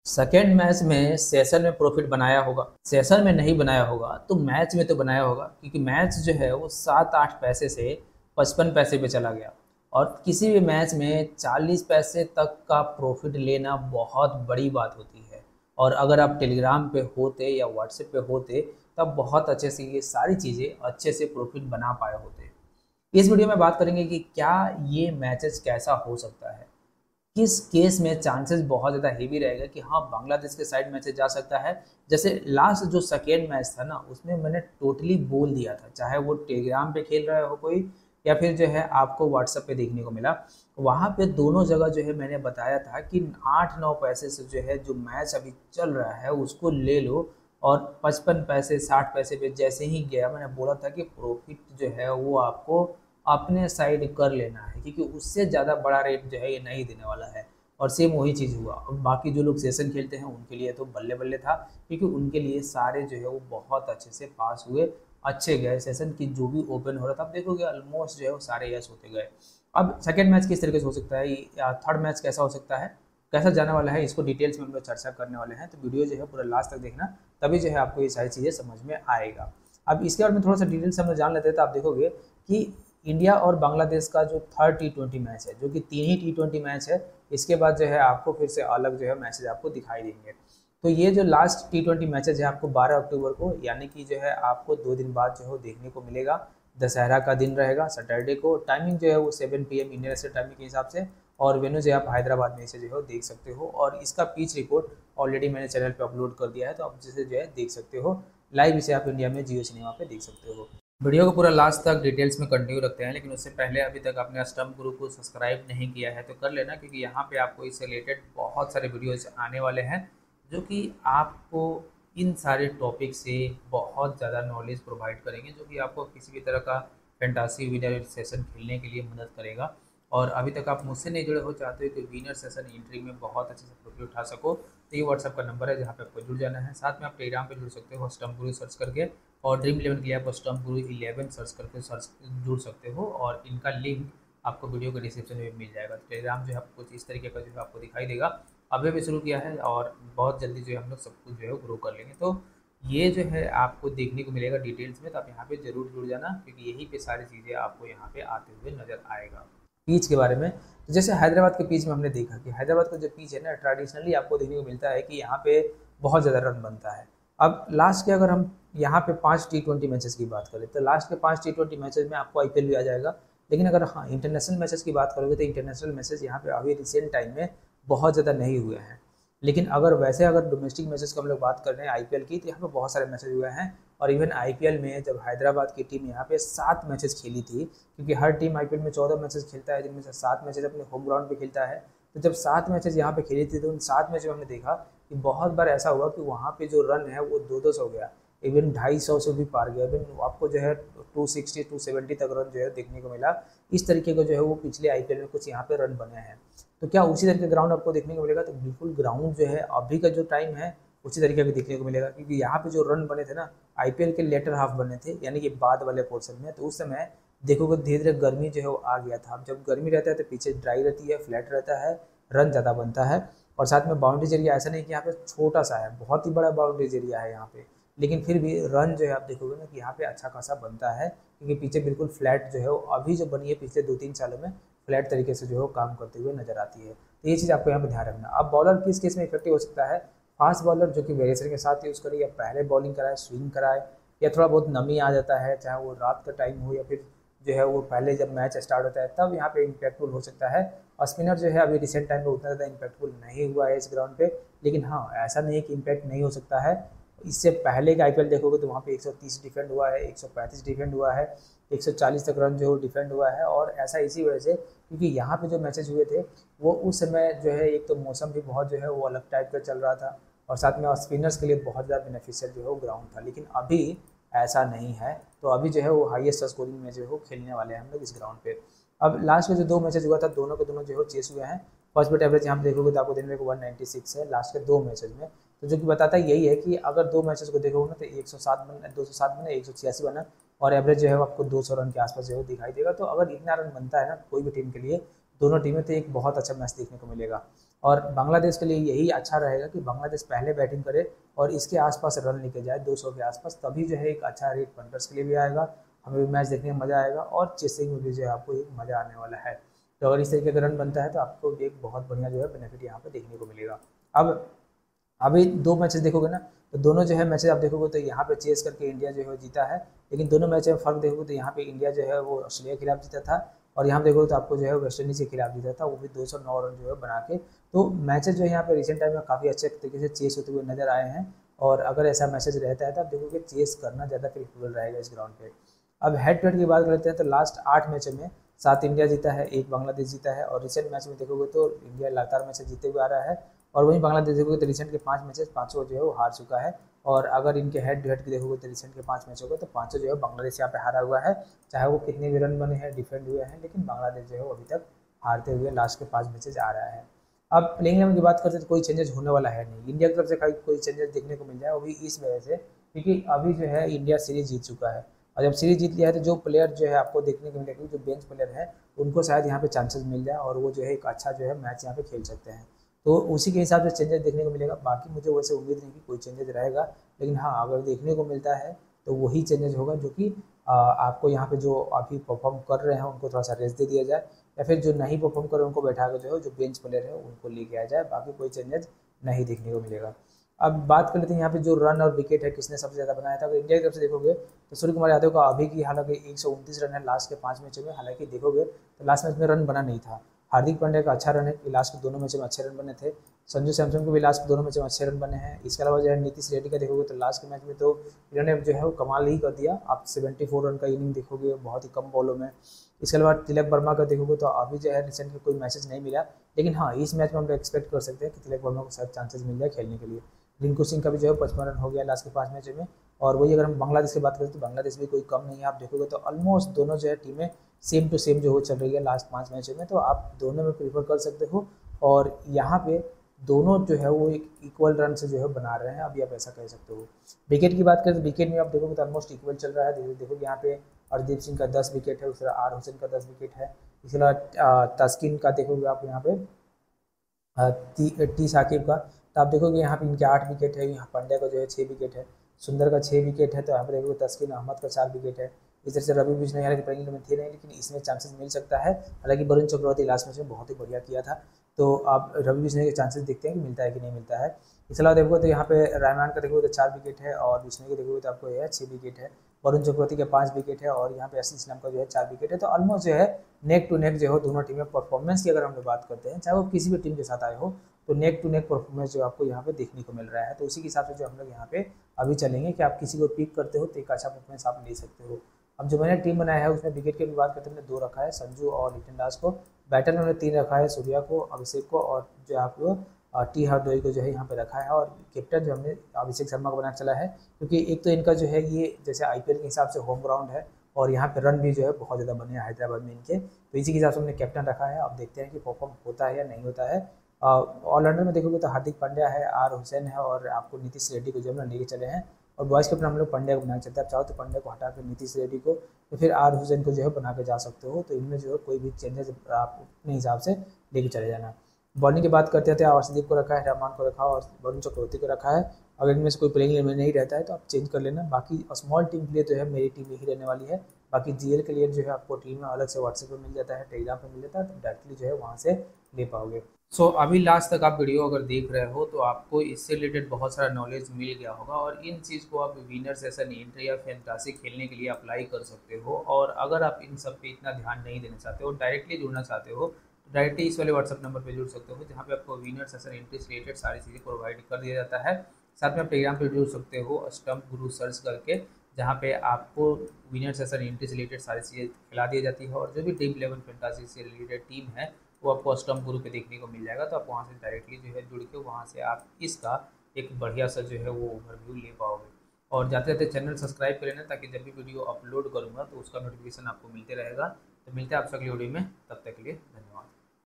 Second match में session में profit बनाया होगा, सेशन में नहीं बनाया होगा तो मैच में तो बनाया होगा, क्योंकि मैच जो है वो 7-8 पैसे से 55 पैसे पे चला गया। और किसी भी मैच में 40 पैसे तक का प्रॉफिट लेना बहुत बड़ी बात होती है। और अगर आप टेलीग्राम पे होते या व्हाट्सएप पे होते तब बहुत अच्छे से ये सारी चीज़ें अच्छे से प्रॉफिट बना पाए होते। इस वीडियो में बात करेंगे कि क्या ये मैचेस कैसा हो सकता है, किस केस में चांसेस बहुत ज़्यादा हेवी रहेगा कि हाँ बांग्लादेश के साइड मैच जा सकता है। जैसे लास्ट जो सेकेंड मैच था ना, उसमें मैंने टोटली बोल दिया था, चाहे वो टेलीग्राम पे खेल रहा हो कोई या फिर जो है आपको व्हाट्सएप पे देखने को मिला, वहाँ पे दोनों जगह जो है मैंने बताया था कि 8-9 पैसे से जो है जो मैच अभी चल रहा है उसको ले लो। और 55 पैसे 60 पैसे पे जैसे ही गया, मैंने बोला था कि प्रॉफिट जो है वो आपको अपने साइड कर लेना है, क्योंकि उससे ज़्यादा बड़ा रेट जो है ये नहीं देने वाला है। और सेम वही चीज़ हुआ। अब बाकी जो लोग सेशन खेलते हैं उनके लिए तो बल्ले बल्ले था, क्योंकि उनके लिए सारे जो है वो बहुत अच्छे से पास हुए, अच्छे गए सेशन की जो भी ओपन हो रहा था। आप देखोगे ऑलमोस्ट जो है वो सारे यस होते गए। अब सेकेंड मैच किस तरीके से हो सकता है या थर्ड मैच कैसा हो सकता है, कैसा जाने वाला है, इसको डिटेल्स में हम लोग चर्चा करने वाले हैं। तो वीडियो जो है पूरा लास्ट तक देखना, तभी जो है आपको ये सारी चीज़ें समझ में आएगा। अब इसके बारे में थोड़ा सा डिटेल से हम लोग जान लेते हैं, तो आप देखोगे कि इंडिया और बांग्लादेश का जो थर्ड T20 मैच है, जो कि 3 ही T20 मैच है, इसके बाद जो है आपको फिर से अलग जो है मैचेज आपको दिखाई देंगे। तो ये जो लास्ट T20 मैचेज है आपको 12 अक्टूबर को, यानी कि जो है आपको 2 दिन बाद जो है देखने को मिलेगा। दशहरा का दिन रहेगा सैटरडे को, टाइमिंग जो है वो 7 PM इंडियन स्टैंडर्ड टाइमिंग के हिसाब से। और वेन्यू जो है आप हैदराबाद में इसे जो है देख सकते हो, और इसका पिच रिपोर्ट ऑलरेडी मैंने चैनल पे अपलोड कर दिया है, तो आप जिसे जो है देख सकते हो लाइव। इसे आप इंडिया में जियो सिनेमा पे देख सकते हो। वीडियो को पूरा लास्ट तक डिटेल्स में कंटिन्यू रखते हैं, लेकिन उससे पहले अभी तक आपने स्टम्प गुरु को सब्सक्राइब नहीं किया है तो कर लेना, क्योंकि यहाँ पे आपको इससे रिलेटेड बहुत सारे वीडियोज आने वाले हैं जो कि आपको इन सारे टॉपिक से बहुत ज़्यादा नॉलेज प्रोवाइड करेंगे, जो कि आपको किसी भी तरह का फैंटासी विनर सेशन खेलने के लिए मदद करेगा। और अभी तक आप मुझसे नहीं जुड़े हो, चाहते हो कि विनर सेशन एंट्री में बहुत अच्छे से प्रॉफिट उठा सको, तो ये व्हाट्सअप का नंबर है जहाँ पे आपको जुड़ जाना है। साथ में आप टेलीग्राम पे जुड़ सकते हो स्टम्प गुरु सर्च करके, और ड्रीम 11 के लिए आप स्टम्प गुरु 11 सर्च करके जुड़ सकते हो, और इनका लिंक आपको वीडियो के डिस्क्रिप्शन में मिल जाएगा। तो टेलीग्राम जो है आपको कुछ इस तरीके का जो है आपको दिखाई देगा। अभी भी शुरू किया है और बहुत जल्दी जो है हम लोग सब कुछ जो है ग्रो कर लेंगे। तो ये जो है आपको देखने को मिलेगा डिटेल्स में, तो आप यहाँ पे जरूर जुड़ जाना, क्योंकि यहीं पे सारी चीज़ें आपको यहाँ पे आते हुए नजर आएगा। पिच के बारे में, तो जैसे हैदराबाद के पिच में हमने देखा कि हैदराबाद का जो पिच है ना, ट्रेडिशनली आपको देखने को मिलता है कि यहाँ पे बहुत ज़्यादा रन बनता है। अब लास्ट के अगर हम यहाँ पे 5 T20 मैचेस की बात करें, तो लास्ट के 5 T20 मैचेस में आपको IPL भी आ जाएगा। लेकिन अगर हाँ इंटरनेशनल मैचेस की बात करोगे, तो इंटरनेशनल मैचेस यहाँ पे अभी रिसेंट टाइम में बहुत ज़्यादा नहीं हुए हैं। लेकिन अगर डोमेस्टिक मैचेस की हम लोग बात कर रहे हैं IPL की, तो यहाँ पे बहुत सारे मैचेस हुए हैं। और इवन IPL में जब हैदराबाद की टीम यहाँ पे 7 मैचेस खेली थी, क्योंकि हर टीम IPL में 14 मैचेस खेलता है, जिनमें से 7 मैचेस अपने होम ग्राउंड पे खेलता है। तो जब 7 मैचेस यहाँ पे खेली थी, तो उन 7 मैच में हमने देखा कि बहुत बार ऐसा हुआ कि वहाँ पे जो रन है वो 200 हो गया, इवन 250 से भी पार गया। इवन आपको जो है 260 270 तक रन जो है देखने को मिला। इस तरीके का जो है वो पिछले IPL में कुछ यहाँ पे रन बने हैं। तो क्या उसी तरीके ग्राउंड आपको देखने को मिलेगा? तो बिल्कुल ग्राउंड जो है अभी का जो टाइम है उसी तरीके का देखने को मिलेगा, क्योंकि यहाँ पे जो रन बने थे ना IPL के लेटर हाफ बने थे, यानी कि बाद वाले पोर्शन में। तो उस समय देखोगे धीरे धीरे गर्मी जो है वो आ गया था। अब जब गर्मी रहता है तो पीछे ड्राई रहती है, फ्लैट रहता है, रन ज़्यादा बनता है। और साथ में बाउंड्रीज एरिया ऐसा नहीं कि यहाँ पे छोटा सा है, बहुत ही बड़ा बाउंड्रीज एरिया है यहाँ पे, लेकिन फिर भी रन जो है आप देखोगे ना कि यहाँ पे अच्छा खासा बनता है, क्योंकि पीछे बिल्कुल फ्लैट जो है वो अभी जो बनी है पिछले 2-3 सालों में फ्लैट तरीके से जो है वो काम करते हुए नजर आती है। तो ये चीज़ आपको यहाँ पे ध्यान रखना। अब बॉलर किस केस में इफेक्टिव हो सकता है? फास्ट बॉलर जो कि वेरिएशन के साथ यूज़ करे, या पहले बॉलिंग कराए, स्विंग कराए, या थोड़ा बहुत नमी आ जाता है, चाहे वो रात का टाइम हो या फिर जो है वो पहले जब मैच स्टार्ट होता है तब यहाँ पे इम्पैक्टफुल हो सकता है। और स्पिनर जो है अभी रिसेंट टाइम में उतना ज़्यादा इम्पैक्टफुल नहीं हुआ है इस ग्राउंड पे, लेकिन हाँ ऐसा नहीं है कि इम्पैक्ट नहीं हो सकता है। इससे पहले का IPL देखोगे तो वहाँ पे 130 डिफेंड हुआ है, 135 डिफेंड हुआ है, 140 तक रन जो डिफेंड हुआ है। और ऐसा इसी वजह से क्योंकि यहाँ पे जो मैचेज हुए थे वो उस समय जो है एक तो मौसम भी बहुत जो है वो अलग टाइप का चल रहा था, और साथ में स्पिनर्स के लिए बहुत ज़्यादा बेनिफिशियल जो है वो ग्राउंड था। लेकिन अभी ऐसा नहीं है, तो अभी जो है वो हाईएस्ट स्कोरिंग में जो है वो खेलने वाले हैं हम लोग इस ग्राउंड पे। अब लास्ट में जो 2 मैचेज हुआ था, दोनों के दोनों जो है चेस हुए हैं। फर्स्ट बेट एवरेज यहाँ पे देखोगे तो आपको देखने को 196 है लास्ट के 2 मैचेज में। तो जो कि बताता है यही है कि अगर 2 मैचेस को देखोगे ना तो 107 बना, 207 बना, 186 बना, और एवरेज जो है आपको 200 रन के आसपास जो है दिखाई देगा। तो अगर इतना रन बनता है ना कोई भी टीम के लिए, दोनों टीमें, तो एक बहुत अच्छा मैच देखने को मिलेगा। और बांग्लादेश के लिए यही अच्छा रहेगा कि बांग्लादेश पहले बैटिंग करे और इसके आसपास रन लेके जाए 200 के आसपास, तभी जो है एक अच्छा रेट पंटर्स के लिए भी आएगा, हमें भी मैच देखने में मज़ा आएगा और चेसिंग में भी जो है आपको एक मज़ा आने वाला है। तो अगर इस तरीके का रन बनता है तो आपको एक बहुत बढ़िया जो है बेनिफिट यहाँ पे देखने को मिलेगा। अब अभी दो मैचेस देखोगे ना, तो दोनों जो है मैचेस आप देखोगे तो यहाँ पे चेस करके इंडिया जो है जीता है, लेकिन दोनों मैच में फ़र्क देखोगे तो यहाँ पे इंडिया जो है वो ऑस्ट्रेलिया के खिलाफ जीता था और यहाँ देखोगे तो आपको जो है वेस्ट इंडीज़ के खिलाफ जीता था, वो भी 209 रन जो है बना के। तो मैचेस जो है यहाँ पे रिसेंट टाइम में काफ़ी अच्छे तरीके से चेस होते हुए नजर आए हैं और अगर ऐसा मैसेज रहता है तो आप देखोगे चेस करना ज़्यादा प्रेफरेबल रहेगा इस ग्राउंड पे। अब हेड टू हेड की बात करते हैं तो लास्ट 8 मैचों में 7 इंडिया जीता है, 1 बांग्लादेश जीता है और रिसेंट मैच में देखोगे तो इंडिया लगातार मैचेस जीते हुए आ रहा है और वहीं बांग्लादेश देखोगे तो रिसेंट के 5 मैचेस पाँचों जो है वो हार चुका है। और अगर इनके हेड टू हेड की देखोगे तो रिसेंट के 5 मैचों को तो पाँचों जो है बांग्लादेश यहाँ पे हारा हुआ है, चाहे वो कितने भी रन बने हैं डिफेंड हुए हैं, लेकिन बांग्लादेश जो है वो अभी तक हारते हुए लास्ट के 5 मैचेज आ रहा है। अब प्लेइंग 11 की बात करते हैं तो कोई चेंजेस होने वाला है नहीं, इंडिया की तरफ से कोई चेंजेस देखने को मिल जाए वो भी इस वजह से क्योंकि अभी जो है इंडिया सीरीज जीत चुका है और जब सीरीज जीत लिया है तो जो प्लेयर जो है आपको देखने को मिलेगा जो बेंच प्लेयर है उनको शायद यहाँ पे चांसेस मिल जाए और वो जो है एक अच्छा जो है मैच यहाँ पे खेल सकते हैं, तो उसी के हिसाब से चेंजेस देखने को मिलेगा। बाकी मुझे वैसे उम्मीद नहीं कि कोई चेंजेस रहेगा, लेकिन हाँ अगर देखने को मिलता है तो वही चेंजेस होगा जो कि आपको यहाँ पे जो अभी परफॉर्म कर रहे हैं उनको थोड़ा सा रेस्ट दे दिया जाए या फिर जो नहीं परफॉर्म कर रहे हैं उनको बैठा कर जो है जो बेंच प्लेयर है उनको लेके आ जाए, बाकी कोई चेंजेस नहीं देखने को मिलेगा। अब बात कर लेते हैं यहाँ पे जो रन और विकेट है किसने सबसे ज़्यादा बनाया था। अगर इंडिया की तरफ से देखोगे तो सूर्य कुमार यादव का अभी की हालांकि 129 रन है लास्ट के 5 मैचों में, हालांकि देखोगे तो लास्ट मैच में रन बना नहीं था। हार्दिक पांड्या का अच्छा रन है कि लास्ट के दोनों मैचों में अच्छे रन बने थे, संजू सैमसन को भी लास्ट के दोनों मैचों में अच्छे रन बने हैं। इसके अलावा जो है नीतीश रेड्डी का देखोगे तो लास्ट के मैच में तो इन्होंने जो है वो कमाल ही कर दिया, आप 74 रन का इनिंग देखोगे बहुत ही कम बॉलों में। इसके अलावा तिलक वर्मा का देखोगे तो अभी जो है रिसेंट में कोई मैसेज नहीं मिला, लेकिन हाँ इस मैच में हम एक्सपेक्ट कर सकते हैं कि तिलक वर्मा को शायद चांसेस मिल जाए खेलने के लिए। रिंकू सिंह का भी जो है 55 रन हो गया लास्ट के 5 मैचों में। और वही अगर हम बांग्लादेश की बात करें तो बांग्लादेश भी कोई कम नहीं है, आप देखोगे तो ऑलमोस्ट दोनों जो है टीमें सेम टू सेम जो हो चल रही है लास्ट 5 मैचों में, तो आप दोनों में प्रीफर कर सकते हो और यहाँ पे दोनों जो है वो एक इक्वल रन से जो है बना रहे हैं, अभी आप ऐसा कह सकते हो। विकेट की बात करें तो विकेट में आप देखोगे तो ऑलमोस्ट इक्वल चल रहा है, देखोगे यहाँ पे हरदीप सिंह का 10 विकेट है, उस तरह आर हुसैन का 10 विकेट है। इसके अलावा तस्किन का देखोगे आप यहाँ पे टी साकिब का, तो आप देखोगे यहाँ पे इनके 8 विकेट है, यहाँ पांड्या का जो है 6 विकेट है, सुंदर का 6 विकेट है, तो यहाँ पे देखोगे तस्किन अहमद का 4 विकेट है। इस तरह से रवि बिश्नोई हालांकि प्लेइंग में थे नहीं, लेकिन इसमें चांसेस मिल सकता है। हालांकि वरुण चक्रवर्ती लास्ट मैच में बहुत ही बढ़िया किया था, तो आप रवि बिश्नोई के चांसेस देखते हैं कि मिलता है कि नहीं मिलता है। इसके अलावा देखोगे तो यहाँ पे रहमान का देखोगे तो 4 विकेट है और बिश्नोई के देखोगे तो आपको यह 6 विकेट है, वरुण चक्रवर्ती के 5 विकेट है और यहाँ पे आशीष इस्लाम का जो है 4 विकेट है। तो ऑलमोस्ट जो है नेक टू नेक जो है दोनों टीमें परफॉर्मेंस की अगर हम लोग बात करते हैं, चाहे वो किसी भी टीम के साथ आए हो, तो नेक टू नेक परफॉर्मेंस जो आपको यहाँ पे देखने को मिल रहा है। तो उसी के हिसाब से जो हम लोग यहाँ पे अभी चलेंगे कि आप किसी को पिक करते हो तो एक अच्छा परफॉर्मेंस आप ले सकते हो। अब जो मैंने टीम बनाया है उसमें विकेट की भी बात करते हैं, मैंने 2 रखा है, संजू और लिटन दास को। बैटर में मैंने 3 रखा है, सूर्या को, अभिषेक को और जो आपको टी हार्दोई को जो है यहाँ पे रखा है। और कैप्टन जो हमने अभिषेक शर्मा को बना चला है, क्योंकि एक तो इनका जो है ये जैसे आईपीएल के हिसाब से होम ग्राउंड है और यहाँ पे रन भी जो है बहुत ज़्यादा बने हैं हैदराबाद में इनके, तो इसी के हिसाब से हमने कैप्टन रखा है। अब देखते हैं कि परफॉर्म होता है या नहीं होता है। ऑलराउंडर में देखोगे तो हार्दिक पांड्या है, आर हुसैन है और आपको नीतीश रेड्डी को जो हम लेके चले हैं। और बॉयज़ कैप्टन हम लोग पांड्या को बनाना चाहते हैं, आप चाहो तो पांड्या को हटा कर नीतीश रेड्डी को तो फिर आर हुसैन को जो है बना के जा सकते हो। तो इनमें जो है कोई भी चेंजेस आप अपने हिसाब से लेके चले जाना। बॉलिंग की बात करते हैं तो आवासदीप को रखा है, रहमान को रखा और वरुण चक्रवर्ती को रखा है। अगर इनमें से कोई प्लेइंग में नहीं रहता है तो आप चेंज कर लेना। बाकी स्मॉल टीम के लिए जो है मेरी टीम यही रहने वाली है। बाकी जीएल के लिए जो है आपको टीम में अलग से व्हाट्सएप पर मिल जाता है, टेलीग्राम पर मिल जाता है, तो डायरेक्टली जो है वहाँ से ले पाओगे। सो अभी लास्ट तक आप वीडियो अगर देख रहे हो तो आपको इससे रिलेटेड बहुत सारा नॉलेज मिल गया होगा और इन चीज़ को आप विनर सेशन एंट्री या फैंटासी खेलने के लिए अप्लाई कर सकते हो। और अगर आप इन सब पे इतना ध्यान नहीं देना चाहते हो, डायरेक्टली जुड़ना चाहते हो, तो डायरेक्टली इस वाले व्हाट्सअप नंबर पे जुड़ सकते हो, जहाँ पे आपको विनर सेशन एंट्री से रिलेटेड सारी चीज़ें प्रोवाइड कर दिया जाता है। साथ में आप टेलीग्राम पे जुड़ सकते हो स्टम्प गुरु सर्च करके, जहाँ पे आपको विनर सेशन एंट्री से रिलेटेड सारी चीज़ें खिला दी जाती है और जो भी ड्रीम 11 फैंटासी से रिलेटेड टीम है वो आपको स्टम्प गुरु पे देखने को मिल जाएगा। तो आप वहाँ से डायरेक्टली जो है जुड़ के वहाँ से आप इसका एक बढ़िया सा जो है वो ओवरव्यू ले पाओगे। और जाते जाते चैनल सब्सक्राइब कर लेना, ताकि जब भी वीडियो अपलोड करूँगा तो उसका नोटिफिकेशन आपको मिलते रहेगा। तो मिलते हैं आपसे अगली वीडियो में, तब तक के लिए धन्यवाद।